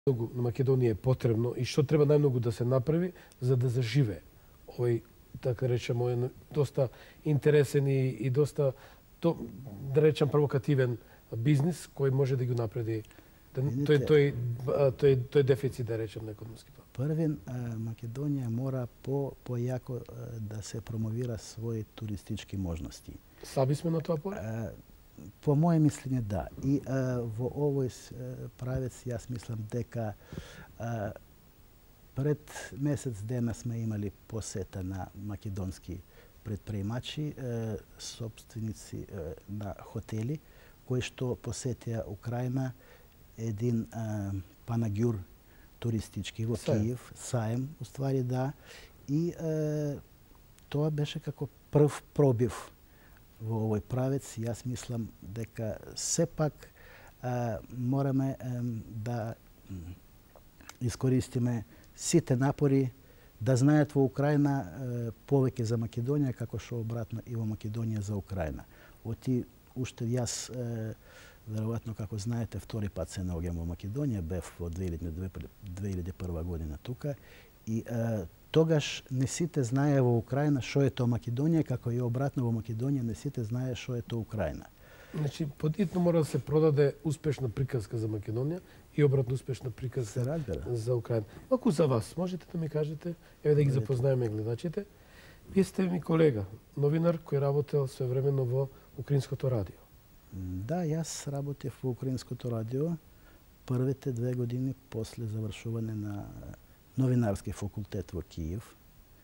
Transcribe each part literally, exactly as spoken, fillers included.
многу на Македонија е потребно и што треба најмногу да се направи за да заживе овој, така да речем, овој доста интересен и, и доста, то, да речем, провокативен бизнис кој може да ги напреди да, тој, тој, тој, тој дефицит, да речем, на економски план. Првен, Македонија мора по, појако да се промовира своји туристички можности. Слаби сме на тоа поле? По моје мислење, да. И а, во овој правец јас мислам дека а, пред месец дена сме имали посета на македонски предприемачи, а, собственици а, на хотели, кои што посетија Украина един а, панагюр туристички во Киев, саем, уствари да, и а, тоа беше како прв пробив во овој правец. Јас мислам дека сепак а, мораме а, да искористиме сите напори да знаат во Украина а, повеќе за Македонија, како што обратно и во Македонија за Украина. Оти уште јас, а, веројатно како знаете, втори пат се наоѓам во Македонија, бев во две илјади и прва година тука и а, тогаш не сите знае во Украина што е тоа Македонија, како и обратно во Македонија не сите знае што е тоа Украина. Значи, подитно мора да се продаде успешна приказка за Македонија и обратно успешна приказка за Украина. Ако за вас, можете да ми кажете, еве да ги запознаеме гледачите. Вие сте ми колега, новинар кој работел своевремено во Украинското радио. Да, јас работев во Украинското радио првите две години после завршување на новинарски факултет во Киев,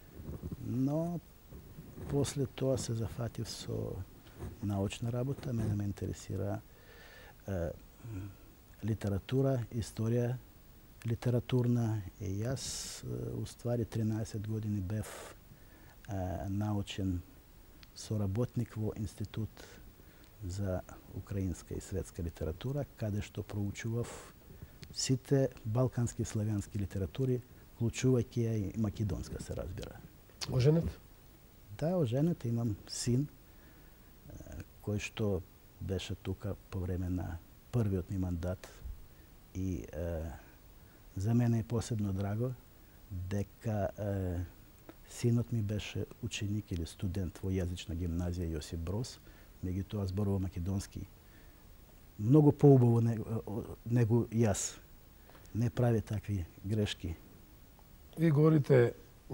но после тоа се зафатив со научна работа. Мене ме интересира е, литература, историја литературна и јас е, уствари тринаесет години бев е, научен соработник во Институт за украинска и светска литература, каде што проучував сите балкански и славянски литератури, вклучувајќи ја и македонска, се разбира. Оженет? Да, оженет, имам син, кој што беше тука по време на првиот ми мандат и е, за мене е посебно драго дека е, синот ми беше ученик или студент во јазична гимназија Јосип Брос, меѓутоа зборува македонски многу поубаво него јас. Не прави такви грешки. Вие говорите,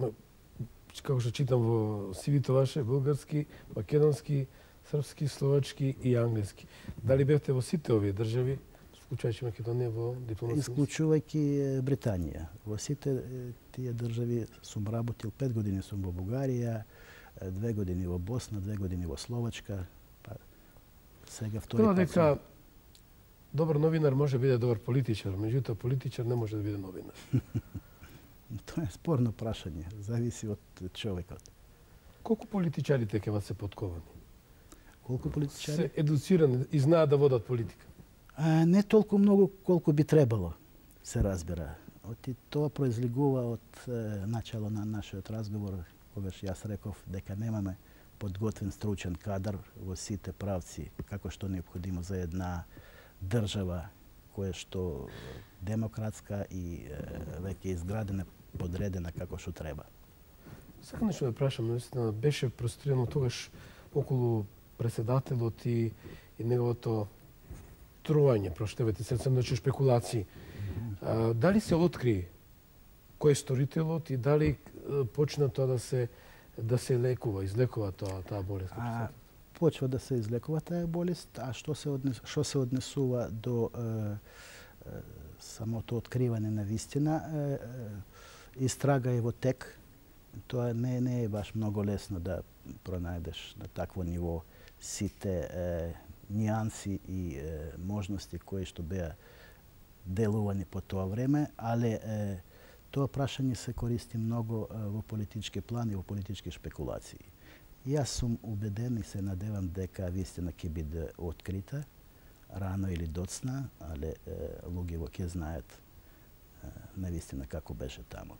како што читам во сивито ваше, бугарски, македонски, српски, словачки и англиски. Дали бевте во сите овие држави, вклучувајќи Македонија во дипломатски? Исклучувајќи Британија. Во сите тие држави сум работил, пет години сум во Бугарија, две години во Босна, две години во Словачка, па сега втори пат. Дека добар новинар може да биде добар политичар, меѓутоа политичар не може да биде новинар. Тоа е спорно прашање, зависи од човекот. Колку политичарите ќе вас се подковани? Колку политичари? Се едуцирани и знаат да водат политика? А, не толку многу колку би требало, се разбира. Оти тоа произлегува од е, начало на нашиот разговор, когаш јас реков дека немаме подготвен стручен кадар во сите правци, како што необходимо за една држава која што демократска и е, веќе изградена, подредена како што треба. Сакам нешто да прашам, наистина беше прострирано тогаш околу председателот и, и неговото труање, проштевете се, значи шпекулации. А, дали се откри кој е сторителот и дали почна тоа да се да се лекува, излекува тоа таа болест? А, почва да се излекува таа болест, а што се однес, што се однесува до е, е, самото откривање на вистина, е, е, истрага е во тек. Тоа не, не е баш многу лесно да пронајдеш на такво ниво сите е, нијанси и е, можности кои што беа делувани по тоа време, але е, тоа прашање се користи многу е, во политички план и во политички шпекулации. Јас сум убеден и се надевам дека вистина ќе биде открита, рано или доцна, але е, луѓето ќе знаат е, навистина како беше таму.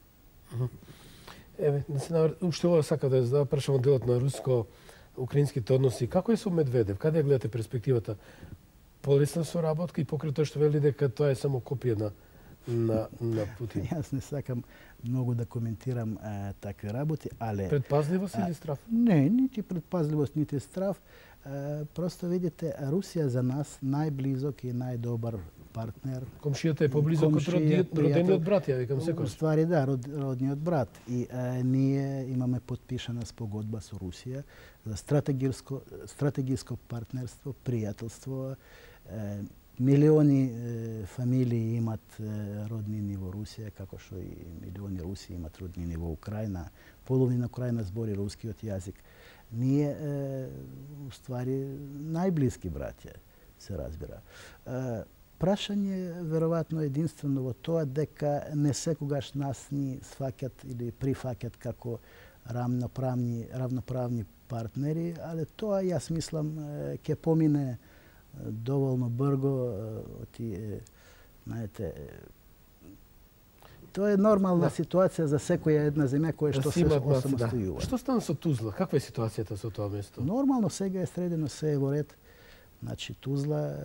Еве, уште ова сака да запрашам делот на руско-украинските односи. Како е со Медведев? Каде гледате перспективата? Полесна соработка и покрај тоа што вели дека тоа е само копија на на, на Путин? Јас не сакам многу да коментирам а, такви работи, але... Предпазливост или страв? Не, нити предпазливост, нити страв. А, просто видите, Русија за нас најблизок и најдобар партнер. Комшијата е поблизок од родениот брат, ја викам секој. Ствари да, род, родниот брат. И а, ние имаме подпишана спогодба со Русија за стратегиско, стратегиско партнерство, пријателство. Е, милиони е, фамилии имат е, роднини во Русија, како што и милиони руси имат роднини во Украина. Половина Украина збори рускиот јазик. Ние, е, уствари, најблиски браќа, се разбира. Е, Прашање веројатно единствено во тоа дека не секогаш нас ни сваќат или прифаќат како равноправни, равноправни партнери, але тоа јас мислам ќе помине доволно брго. Оти, знаете, тоа е нормална да. Ситуација за секоја една земја која што се самостојува. Да. Што стана со Тузла? Каква е ситуацијата со тоа место? Нормално сега е средено, се е во ред. Значи Тузла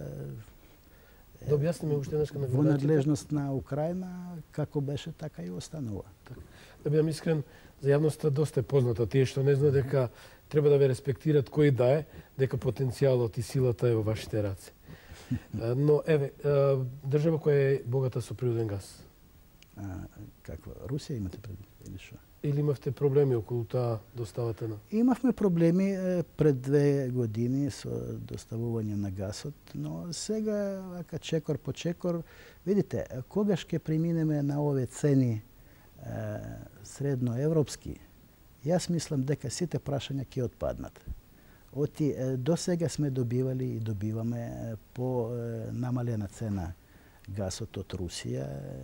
да објасниме уште еднаш на во надлежност на Украина, како беше, така и останува. Така. Да бидам искрен, за јавноста доста е познато тие што не знаат дека треба да ве респектират кој да е, дека потенцијалот и силата е во вашите раце. Но еве, држава која е богата со природен газ. А, каква? Русија имате предвид или што? Или имавте проблеми околу таа доставата на? Имавме проблеми пред две години со доставување на гасот, но сега, вака чекор по чекор, видите, когаш ќе преминеме на овие цени е, средноевропски, јас мислам дека сите прашања ќе отпаднат. Оти, до сега сме добивали и добиваме по е, намалена цена гасот од Русија,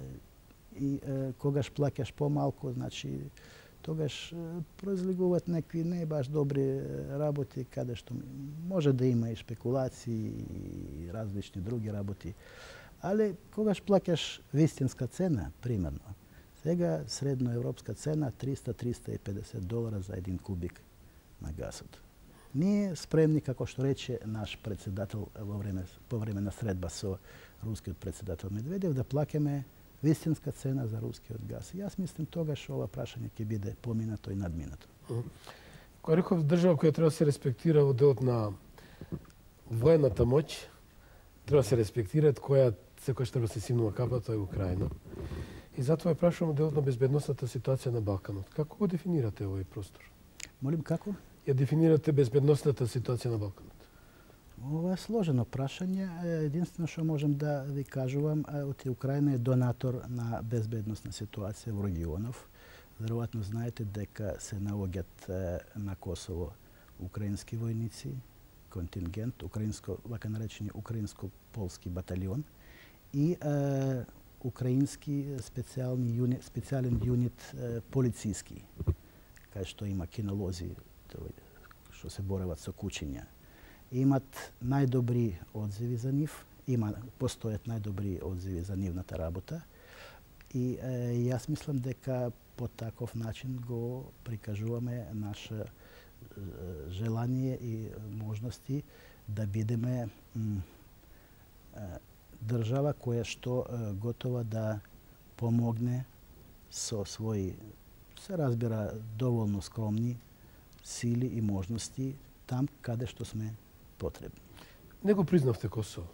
и е, когаш плаќаш помалку, значи тогаш е, произлегуваат некои не баш добри работи, каде што може да има и шпекулации и различни други работи. Але когаш плаќаш вистинска цена, примерно, сега средноевропска цена триста до триста и педесет долара за един кубик на гасот. Ние спремни, како што рече наш председател во време, по време на средба со рускиот председател Медведев, да плаќаме вистинска цена за рускиот газ. Јас мислам тогаш ова прашање ќе биде поминато и надминато. Кој реков држава која треба да се респектира во делот на воената моќ, треба да се респектираат, која секојаш треба да се симнува капа, тоа е Украина. И затоа ја прашувам делот на безбедносната ситуација на Балканот. Како го дефинирате овој простор? Молим, како? Ја дефинирате безбедносната ситуација на Балканот. Ова е сложено прашање. Единствено што можам да ви кажувам, оти Украина е донатор на безбедносна ситуација во регионов. Веројатно знаете дека се наоѓаат на Косово украински војници, контингент, украинско, вака наречени украинско-полски баталион и е, украински специјални юнит, специјален юнит е, полициски, кај што има кинолози што се борават со кучиња. Имат најдобри одзиви за нив, има постојат најдобри одзиви за нивната работа и е, јас мислам дека по таков начин го прикажуваме наше е, желание и можности да бидеме м, е, држава која што е, готова да помогне со своји, се разбира, доволно скромни сили и можности там каде што сме потребни. Не го признавте Косово?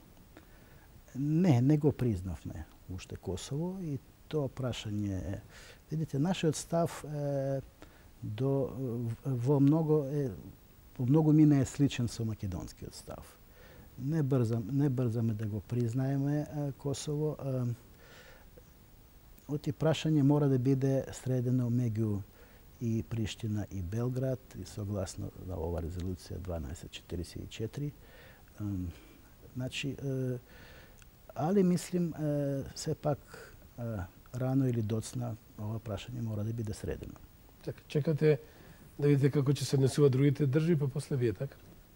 Не, не го признавме уште Косово и тоа прашање е. Видите, нашиот став е, до, во многу е, во многу мина е сличен со македонскиот став. Не брзам, не брзаме да го признаеме е, Косово. Е, оти прашање мора да биде средено меѓу и Приштина и Белград, и согласно на ова резолуција дванаесет четириесет и четири. Значи, али мислим, се пак рано или доцна ова прашање мора да биде средено. Така, чекате да видите како ќе се однесуваат другите држави, па после вие, така?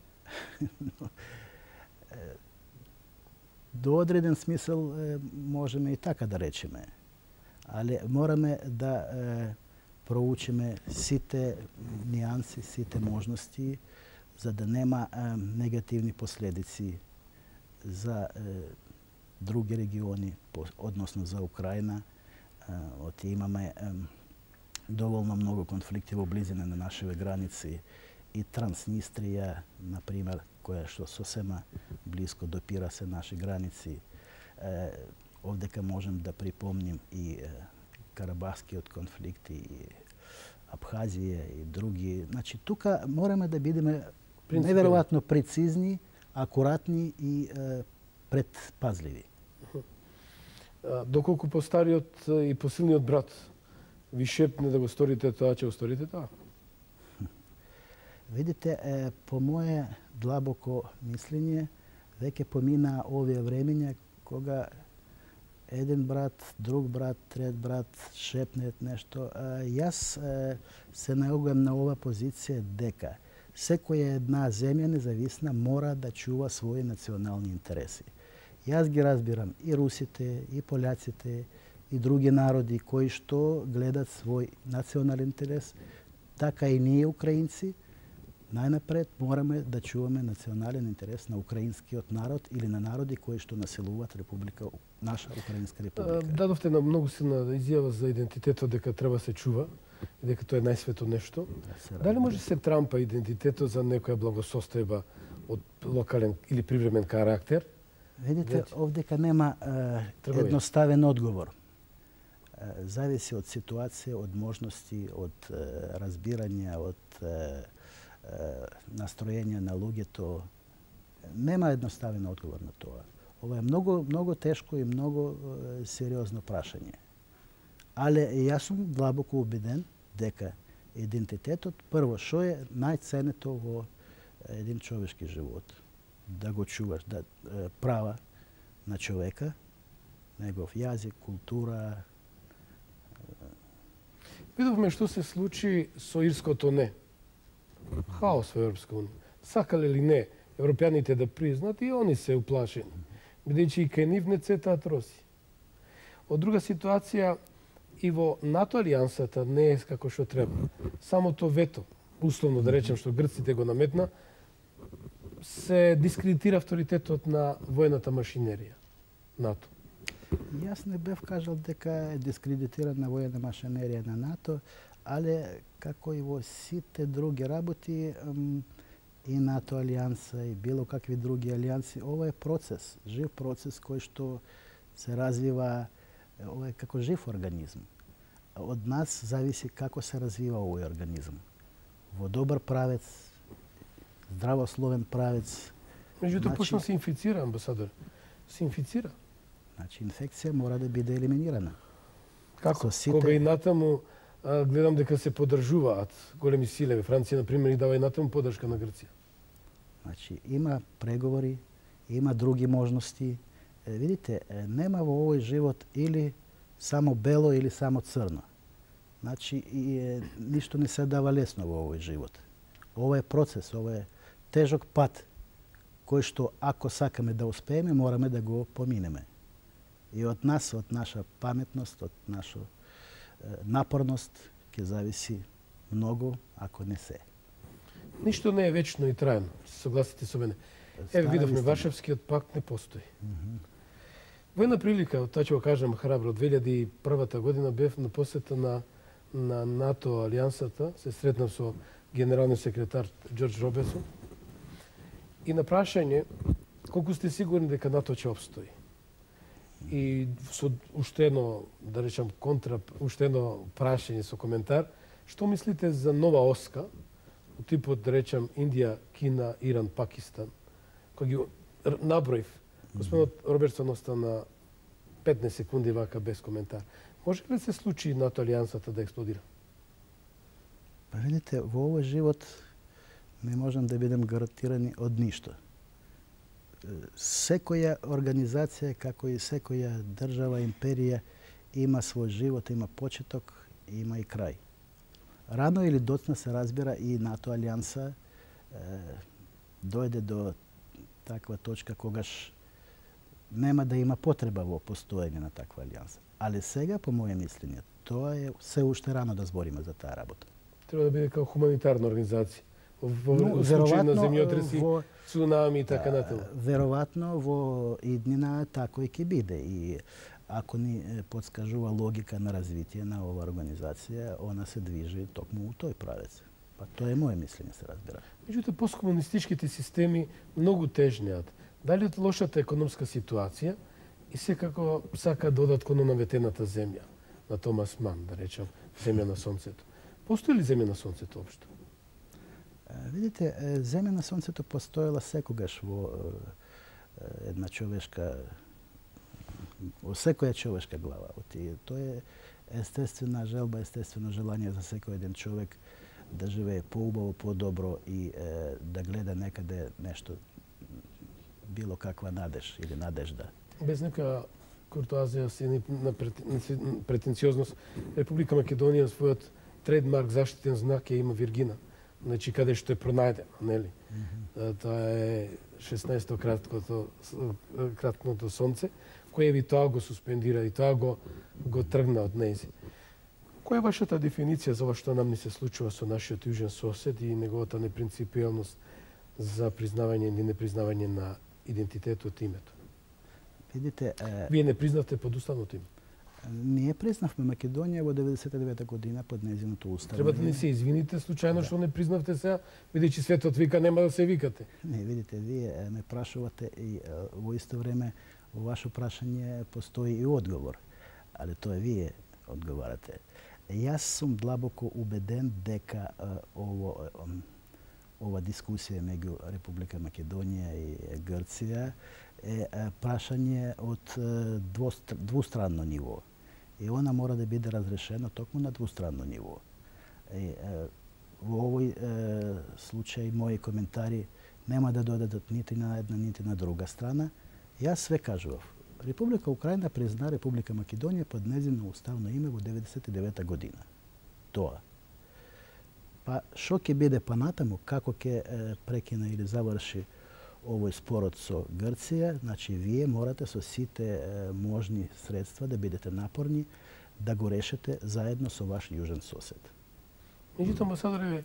До одреден смисел можеме и така да речеме. Але мораме да проучиме сите нијанси, сите можности, за да нема е, негативни последици за е, drugi regioni, odnosno za Ukrajina. Imаме доволно много конфликти во близина на нашите граници и Транснистрија, например, која што сосема близко допира се наши граници. Овдека можем да припомним и Карабахскиот конфликт, и Абхазија и други. Значи, тука мораме да бидеме неверојатно прецизни, акуратни и предпазливи. Доколку постариот и посилниот брат ви шепне да го сторите тоа, ќе го сторите тоа? Видите, по мое длабоко мислење, веќе помина овие времења кога еден брат, друг брат, трет брат шепнет нешто. Јас се наоѓам на ова позиција дека секоја една земја независна мора да чува своји национални интереси. Јас ги разбирам и русите, и поляците, и други народи кои што гледат свој национален интерес, така и ние украинци, најнапред мораме да чуваме национален интерес на украинскиот народ или на народи кои што населуваат република, наша Украинска република. Дадовте на многу силна изјава за идентитетот дека треба се чува и дека тоа е најсвето нешто. Дали може се трампа идентитетот за некоја благосостојба од локален или привремен карактер? Видите, овдека нема е, едноставен одговор. Е, зависи од ситуација, од можности, од е, разбирање, од е, е, настроjenja на луѓето. Нема едноставен одговор на тоа. Ова е многу, многу тешко и многу е, сериозно прашање. Але јас сум длабоко убеден дека идентитетот, прво, што е најценето во еден човешки живот? Да го чуваш, да е, права на човека, негов јазик, култура. Видовме што се случи со ирското не. Хаос во Европска унија. Сакале ли не европјаните да признат, и они се уплашени, бидејќи и кај нив не цветаат роси. Од друга ситуација, и во НАТО алијансата не е како што треба. Самото вето, условно да речем што грците го наметна, се дискредитира авторитетот на воената машинерија, НАТО. Јас не бев кажал дека е дискредитирана воена машинерија на НАТО, але како и во сите други работи, и НАТО алијанса и било какви други алијанси, ова е процес, жив процес кој што се развива, ова е како жив организм. Од нас зависи како се развива овој организм. Во добар правец, здравословен правец. Меѓутоа, значи, почна се инфицира, амбасадор. Се инфицира. Значи, инфекција мора да биде елиминирана. Како? Сите... Кога и натаму а, гледам дека се поддржуваат големи силеви. Франција, например, и дава и натаму поддршка на Грција. Значи, има преговори, има други можности. Е, видите, е, нема во овој живот или само бело или само црно. Значи, и, е, ништо не се дава лесно во овој живот. Ова е процес, ова е тежок пат, кој што ако сакаме да успееме, мораме да го поминеме. И од нас, од наша паметност, од наша е, напорност, ќе зависи многу, ако не се. Ништо не е вечно и трајно, се согласите со мене. Еве, видовме, Варшавскиот пакт не постои. Mm -hmm. Во една прилика, тоа ќе го кажам храбро, две илјади и прва година бев на посета на, на НАТО алијансата, се сретнав со генералниот секретар Џорџ Робесон, и на прашање колку сте сигурни дека НАТО ќе обстои. И со уште едно, да речам, контра, уште едно прашање со коментар, што мислите за нова оска, од типот, да речам, Индија, Кина, Иран, Пакистан, кој ги наброив, господинот Робертсон остана петнаесет секунди вака без коментар. Може ли се случи НАТО алијансата да експлодира? Па видите, во овој живот не можем да бидем гарантирани од ништо. Секоја организација, како и секоја држава, империја, има свој живот, има почеток, има и крај. Рано или доцна се разбира и НАТО алијанса е, дојде до таква точка когаш нема да има потреба во постоење на таква алијанса. Але сега, по моје мислење, тоа е се уште рано да збориме за таа работа. Треба да биде како хуманитарна организација. во во случај на земјотреси, цунами и така натаму? Веројатно во иднина тако и ќе биде. И ако ни подскажува логика на развитие на ова организација, она се движи токму у тој правец. Па тоа е моје мислење, се разбира. Меѓутоа, посткомунистичките системи многу тежнеат. Дали од лошата економска ситуација и секако сака додатково на наветената земја, на Томас Ман, да речем, земја на сонцето. Постои ли земја на сонцето општо? Видите, земја на сонцето постоела секогаш во една човешка, во секоја човешка глава. Тоа е естествена желба, естествено желание за секој еден човек да живее поубаво, подобро и е, да гледа некаде нешто, било каква надеж или надежда. Без нека куртоазија си на претенциозност, Република Македонија својот трейдмарк заштитен знак е има Виргина. Значи, каде што е пронајдено, нели? Mm -hmm. Тоа е шеснаесетто краткото, краткото сонце, кој ви тоа го суспендира и тоа го, го тргна од нејзи. Која е вашата дефиниција за ова што нам не се случува со нашиот южен сосед и неговата непринципијалност за признавање или непризнавање на идентитетот и името? Видите, е... Вие не признавте под уставното име? Ние признавме Македонија во деветдесет и девета година под нејзиното уставно. Треба да не се извините случајно што не признавте сега, бидејќи светот вика нема да се викате. Не, видите, вие ме прашувате и во исто време во ваше прашање постои и одговор, али тоа вие одговарате. Јас сум длабоко убеден дека ово, ова дискусија меѓу Република Македонија и Грција е прашање од двустранно ниво. И она мора да биде разрешено токму на двустранно ниво. И, во овој е, случај мои коментари нема да додадат нити на една, нити на друга страна. Јас све кажував. Република Украина призна Република Македонија под нејзино уставно име во деветдесет и девета година. Тоа. Па што ќе биде понатаму, како ќе прекина или заврши овој спорот со Грција, значи вие морате со сите е, можни средства да бидете напорни да го решите заедно со ваш јужен сосед. Меѓутоа, амбасадоре,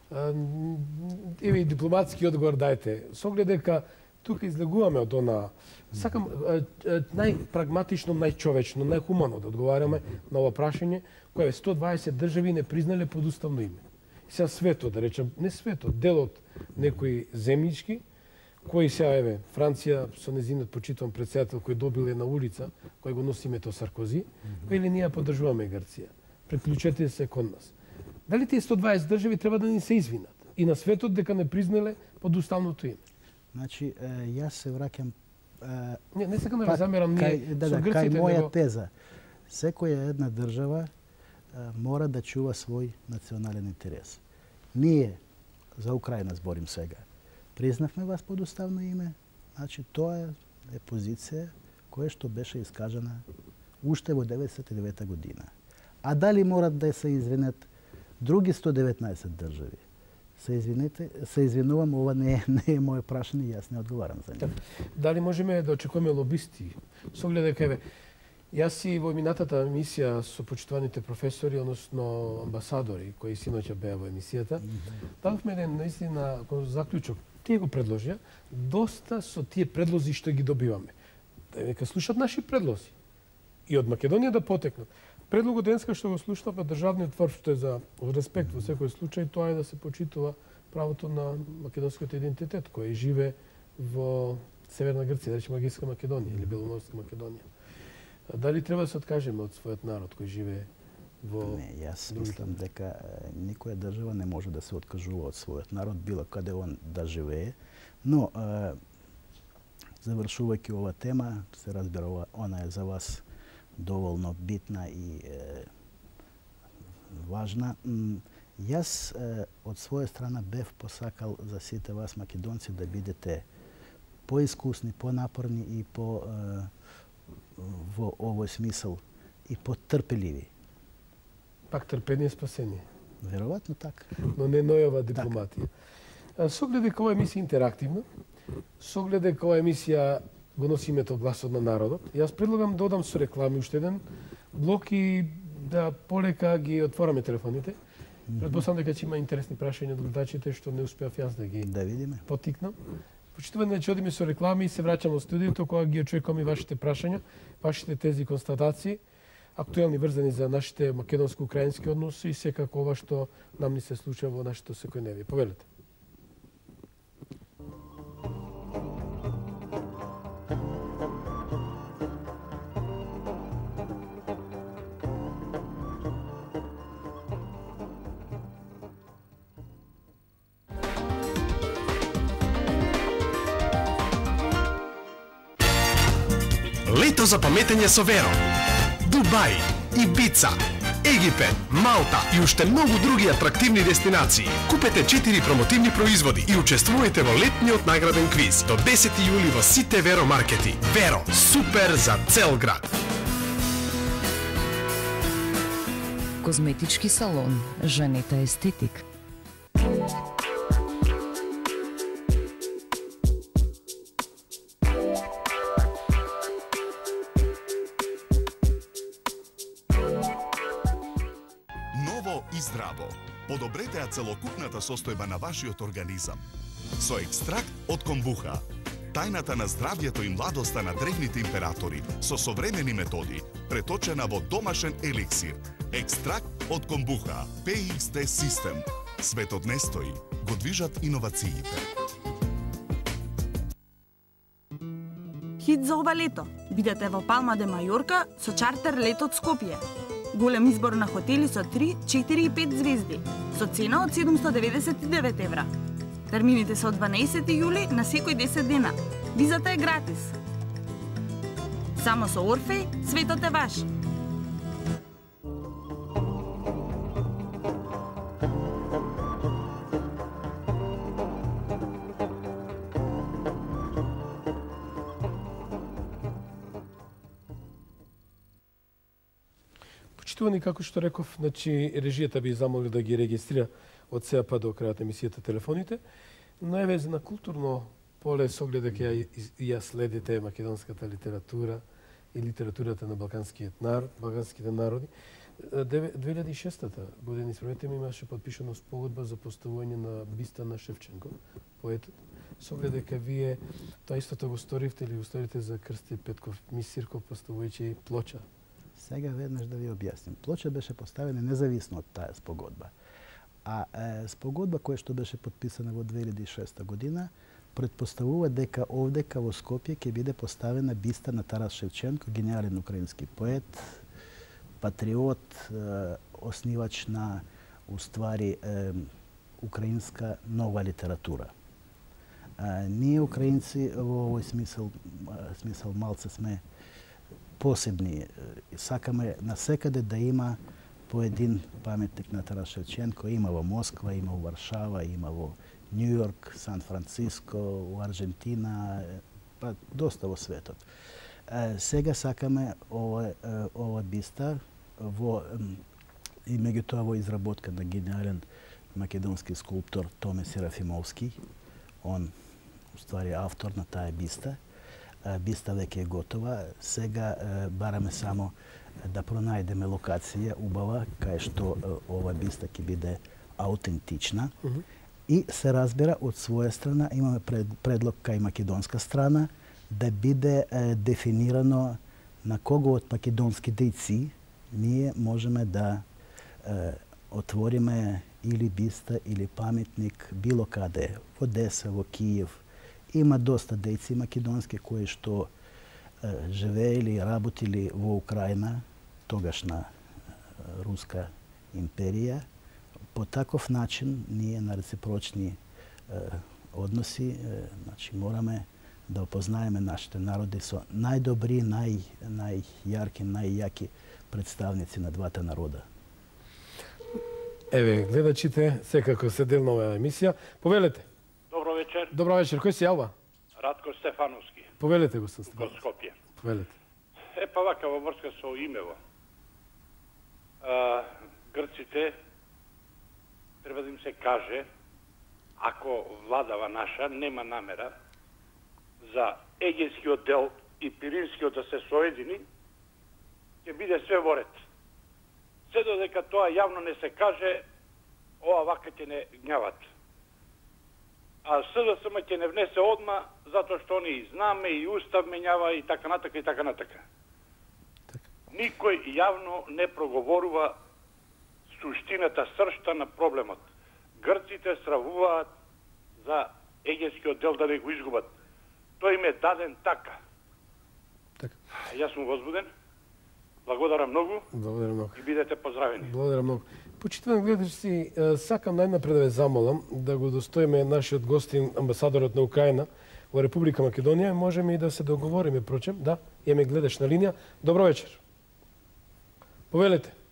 еве и дипломатски одговор дајте. Со оглед дека тука излегуваме од она, сакам најпрагматично, најчовечно, најхумано да одговараме на ова прашање, кој е сто дваесет држави не признале под уставно име. Сега светот, да речем, не светот, делот некои земјички, кои сега, еве, Франција со незинот почитуван председател кој добил една улица, кој го носи името Саркози, кој или ние поддржуваме Грција. Приклучете се кон нас. Дали тие сто дваесет држави треба да ни се извинат и на светот дека не признале под уставното име? Значи, јас се враќам... Не, не сакам да ви замерам ние да, со да, грците, кај моја него... теза. Секоја една држава мора да чува свој национален интерес. Ние, за Украина зборим сега, признавме вас под уставно име, значи тоа е позиција која што беше искажана уште во деветдесет и девета година. А дали морат да се извинет други сто деветнаесет држави? Се извините, се извинувам, ова не е, не е моје прашање и јас не одговарам за него. Дали можеме да очекуваме лобисти? Со оглед дека еве јас и во минатата емисија со почитуваните професори, односно амбасадори кои синоќа беа во емисијата, mm -hmm. дадовме еден наистина заклучок. Тие го предложија, доста со тие предлози што ги добиваме. Нека слушат наши предлози. И од Македонија да потекнат. Предлогот денеска што го слушнавме државниот врв, што е за респект во секој случај, тоа е да се почитува правото на македонскиот идентитет кој живе во Северна Грција, да речеме Егејска Македонија или Беломорска Македонија. Дали треба да се откажеме од својот народ кој живее во... Не, јас мислам дека никоја држава не може да се откажува од својот народ, било каде он да живее, но е, завршувајќи ова тема, се разбира, она е за вас доволно битна и е, важна. Јас е, од своја страна бев посакал за сите вас македонци да бидете поискусни, понапорни и по е, во овој смисол и потрпеливи. Пак трпение спасение. Веројатно така. Но не нојова дипломатија. Така. Со оглед дека ова емисија интерактивна, со оглед дека ова емисија го носи името Гласот на народот, јас предлагам да одам со реклами уште еден блок и да полека ги отвораме телефоните Предпоставам дека ќе има интересни прашања од гледачите што не успеав јас да ги Да видиме. потикнам. Почитуваме, значи одиме со реклами и се враќаме во студиото кога ги очекуваме вашите прашања, вашите тези констатации, актуелни врзани за нашите македонско-украински односи и секако ова што нам ни се случува во нашето секојдневие. Повелете. Лето за паметење со Веро. Дубај, Ибица, Египет, Малта и уште многу други атрактивни дестинации. Купете четири промотивни производи и учествувајте во летниот награден квиз до десети јули во сите Веро маркети. Веро, супер за цел град. Козметички салон Жанета Естетик. Здраво. Подобрете ја целокупната состојба на вашиот организам. Со екстракт од комбуха. Тајната на здравјето и младоста на древните императори со современи методи, преточена во домашен еликсир. Екстракт од комбуха. пе икс ди System. Светот не стои, го движат иновациите. Хит за ова лето. Бидете во Палма де Мајорка со чартер летот Скопје. Голем избор на хотели со три, четири и пет звезди, со цена од седумстотини деветдесет и девет евра. Термините се од дванаесети јули на секој десет дена. Визата е гратис. Само со Орфеј, светот е ваш. Почитувани, како што реков, значи режијата би замоли да ги регистрира од сега па до крајот емисијата телефоните, но еве на културно поле со оглед дека ја, ја следите македонската литература и литературата на балканскиот народ, балканските народи. две илјади и шеста година, исправете ми, имаше подпишано спогодба за поставување на биста на Шевченко, поетот. Со оглед дека вие тоа истото го сторивте или го сторите за Крсти Петков Мисирков, поставувајќи плоча. Сега веднаш да ви објасним. Плоча беше поставена независно од таа спогодба. А е, спогодба која што беше подписана во две илјади и шеста година предпоставува дека овдека во Скопје ќе биде поставена биста на Тарас Шевченко, гениален украински поет, патриот, е, оснивач на уствари е, украинска нова литература. А, ние украинци во овој смисел, смисел малце сме посебни. Сакаме насекаде да има по един паметник на Тарас Шевченко. Има во Москва, има во Варшава, има во Њујорк, Сан Франциско, во Аржентина, па доста во светот. Сега сакаме ова, ова биста во, и меѓутоа во изработка на гениален македонски скулптор Томе Серафимовски. Он, уствари, автор на таа биста. Биста веќе е готова. Сега бараме само да пронајдеме локација убава кај што ова биста ќе биде аутентична. Uh -huh. И се разбира од своја страна имаме предлог кај македонска страна да биде е, дефинирано на кого од македонски дејци ние можеме да е, отвориме или биста или паметник било каде, во Одеса, во Киев. Има доста дејци македонски кои што е, живеели и работили во Украина, тогашна е, руска империја. По таков начин ние на реципрочни е, односи, е, значи мораме да опознаеме нашите народи со најдобри, нај, најјарки, најјаки представници на двата народа. Еве, гледачите, секако се дел на оваа емисија. Повелете. Добро вечер. Добро вечер. Кој се јавува? Радко Стефановски. Повелете го со Стефановски. Во Скопје. Повелете. Е, па вака во врска со имево. А, грците треба да им се каже, ако владава наша нема намера за Егејскиот дел и Пиринскиот да се соедини, ќе биде све во ред. Се додека тоа јавно не се каже, ова вака ќе не гнјават. А СДСМ ќе не внесе одма, затоа што они и знаме, и устав менјава, и така натака, и така натака. Така. Никој јавно не проговорува суштината, сршта на проблемот. Грците стравуваат за егејскиот дел да не го изгубат. Тој им е даден така. Така. Јас сум возбуден. Благодарам многу. Благодарам многу. И бидете поздравени. Благодарам многу. Почитувани гледачи, сакам најнапред да ве замолам да го достоиме нашиот гостин, амбасадорот на Украина во Република Македонија. Можеме и да се договориме, прочем. Да, имаме гледач на линија. Добро вечер. Повелете.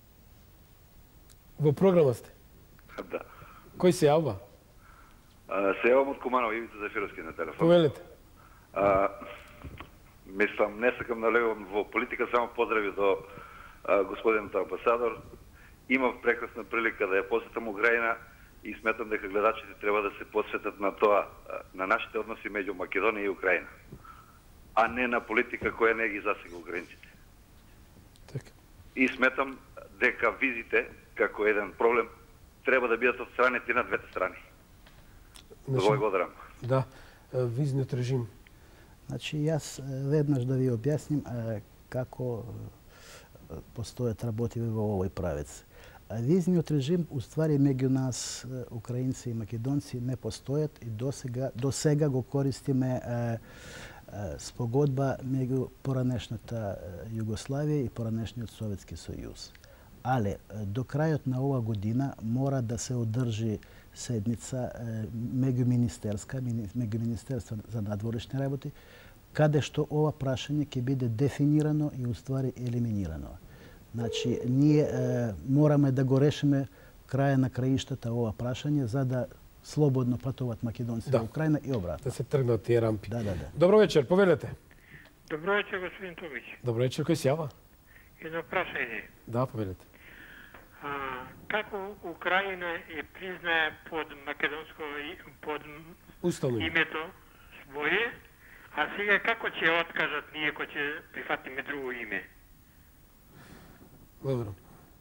Во програма сте. Да. Кој се јавува? А, се јавам од Куманово, Ивица Зафировски на телефон. Повелете. А, мислам, не сакам да легам во политика, само поздрави до а, господинот амбасадор. Имав прекрасна прилика да ја посетам Украина и сметам дека гледачите треба да се посветат на тоа, на нашите односи меѓу Македонија и Украина, а не на политика која не ги засега украинците. Така. И сметам дека визите како еден проблем треба да бидат отстранети на двете страни. Благодарам. Да, визниот режим. Значи, јас веднаш да ви објасним како постојат работи во овој правец. Визниот режим, уствари, меѓу нас, украинци и македонци, не постојат и до сега, до сега го користиме е, е, спогодба меѓу поранешната Југославија и поранешниот Советски сојуз. Але до крајот на ова година мора да се одржи седница меѓуминистерска, меѓу Министерство за надворешни работи, каде што ова прашање ќе биде дефинирано и уствари елиминирано. Значи, ние е, мораме да го решиме краја на краиштата ова прашање, за да слободно патуваат македонци да. во Украина и обратно. Да се тргнат тие рампи. Да, да, да. Добро вечер, повелете. Добро вечер, господин Томич. Добро вечер, кој се јава? Едно прашање. Да, повелете. А, како Украина е признае под македонско под Уставно името своје, а сега како ќе откажат ние кој ќе прифатиме друго име? Благодарам.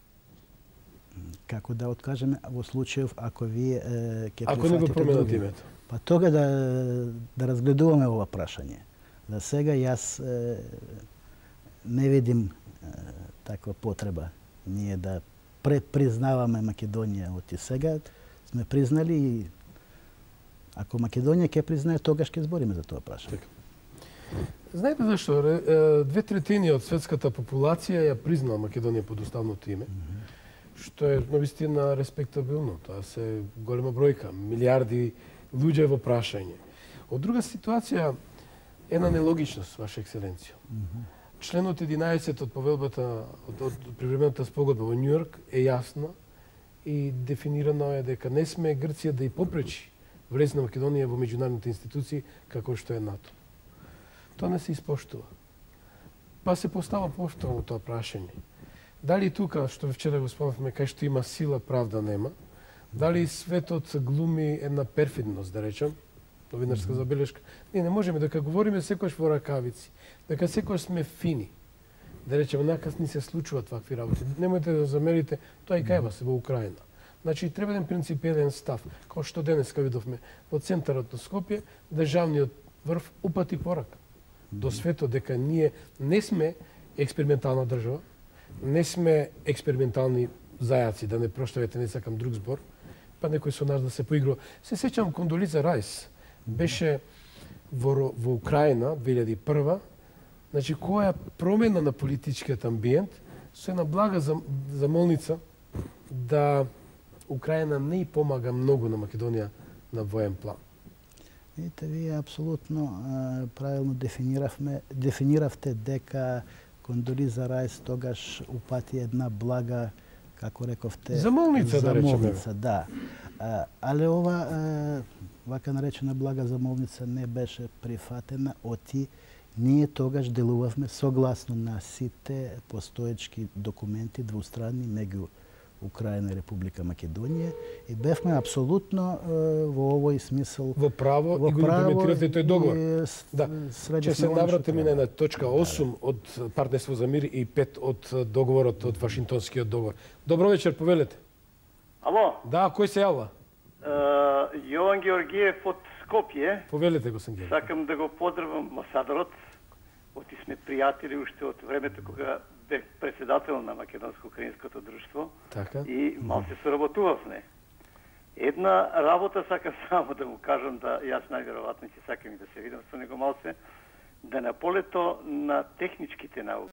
Како да откажеме во случајов ако вие ќе ако не го променат името? Па тога да да разгледуваме ова прашање. За сега јас е, не видим е, таква потреба ние да препризнаваме Македонија од и сега. Сме признали и ако Македонија ќе признае, тогаш ќе збориме за тоа прашање. Така. Знаете зашто? Две третини од светската популација ја признала Македонија под уставното име, mm -hmm. што е навистина респектабилно. Тоа се голема бројка, милиарди луѓе во прашање. Од друга ситуација, една нелогичност, Ваша Екселенција. Mm -hmm. Членот единаесет од повелбата, од, од привремената спогодба во Њујорк е јасна и дефинирано е дека не сме Грција да и попречи влез на Македонија во меѓународните институции како што е НАТО. Тоа не се испоштува. Па се постава повторно тоа прашање. Дали тука, што вчера го спомнавме, кај што има сила, правда нема, дали светот глуми една перфидност, да речем, новинарска забелешка. Ние не можеме дека говориме секојаш во ракавици, дека секојаш сме фини. Да речеме, наказ ни се случуваат вакви работи. Немојте да замерите, тоа и кај вас во Украина. Значи, треба еден принципиелен став, како што денеска видовме во центарот на Скопје, државниот врв упати порака до светот дека ние не сме експериментална држава, не сме експериментални зајаци, да не проштавате, не сакам друг збор, па некој со нас да се поигрува. Се сеќам Кондолиза Рајс, беше во, во Украина две илјади и прва, значи која промена на политичкиот амбиент со една блага замолница да Украина не и помага многу на Македонија на воен план. Видите, вие апсолутно а, правилно дефиниравме, дефиниравте дека Кондолиза Рајс тогаш упати една блага, како рековте, замолница, да речеме. Да. А, але ова а, вака наречена блага замолница не беше прифатена, оти ние тогаш делувавме согласно на сите постоечки документи двустранни меѓу Украина и Република Македонија и бевме апсолутно е, во овој смисол во право во и го имплементирате тој договор. Да, ќе се навратиме на точка осум од партнерство за мир и пет од договорот од Вашингтонскиот договор. Добро вечер, повелете. Ало? Да, кој се јавува? Јован Георгиев од Скопје. Повелите го сам Георгиев. Сакам да го поздравам амбасадорот. Оти сме пријатели уште од времето кога бев председател на Македонско-украинското друштво. Така. И малце соработувавме. Една работа сакам само да му кажам, да јас најверојатно ќе сакам и да се видам со него малце, да на полето на техничките науки